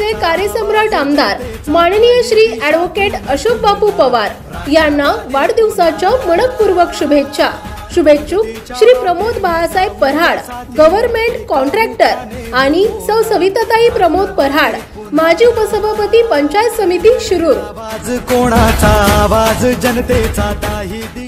शिवसेनेचे कार्यसम्राट आमदार माननीय श्री ॲडव्होकेट अशोक बापू पवार यांना वाढदिवसाच्या मनपूर्वक शुभेच्छा। शुभेच्छुक श्री प्रमोद बाळासाहेब पराड, गव्हर्नमेंट कॉन्ट्रॅक्टर आणि सौ सविताताई प्रमोद पराड, माजी उपसभापती पंचायत समिती शिरूर। आवाज कोणाचा, आवाज जनतेचा।